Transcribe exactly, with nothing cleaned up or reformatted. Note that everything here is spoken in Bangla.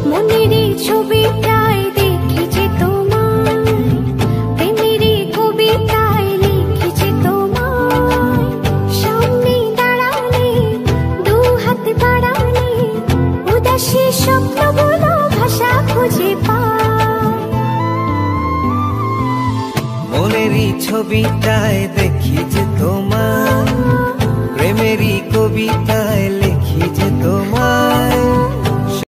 মনেরই ছবিটায় দেখেছি তোমায়, প্রেমেরই কবিতায় লিখেছি তোমায়। সামনে দাঁড়ালে দু হাত বাড়ালে উদাসী স্বপ্নগুলো ভাষা খুঁজে পায়। মনেরই ছবিটায় দেখি যে তোমায়, প্রেমেরই কবিতায় লিখি যে তোমায়।